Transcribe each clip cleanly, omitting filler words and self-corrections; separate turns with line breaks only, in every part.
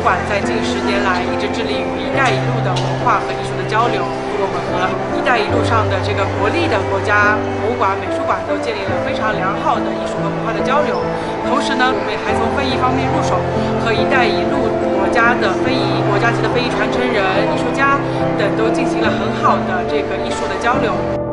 馆在近10年来一直致力于“一带一路”的文化和艺术的交流。我们和“一带一路”上的这个国立的国家博物馆、美术馆都建立了非常良好的艺术和文化的交流。同时呢，我们也还从非遗方面入手，和“一带一路”国家级的非遗传承人、艺术家等都进行了很好的这个艺术的交流。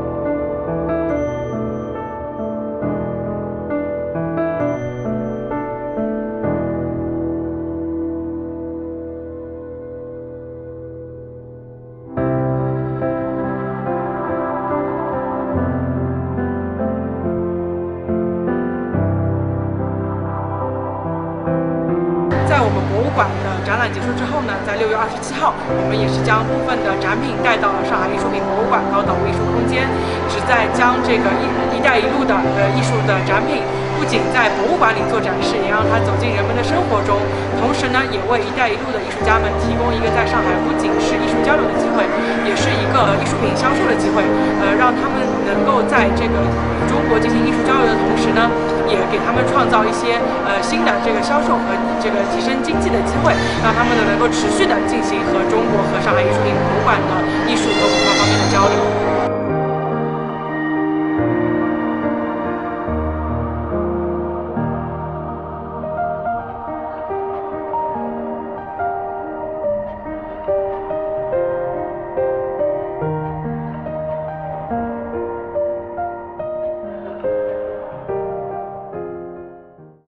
在我们博物馆的展览结束之后呢，在6月27号，我们也是将部分的展品带到了上海艺术品博物馆高等艺术空间，旨在将这个“一带一路”的艺术的展品，不仅在博物馆里做展示，也让它走进人们的生活中。同时呢，也为“一带一路”的艺术家们提供一个在上海不仅是艺术交流的机会，也是一个艺术品销售的机会。让他们能够在这个与中国进行艺术交流的同时呢，也给他们创造一些新的这个销售和这个提升经济的机会，让他们能够持续的进行和中国和上海艺术品博物馆的艺术和文化方面的交流。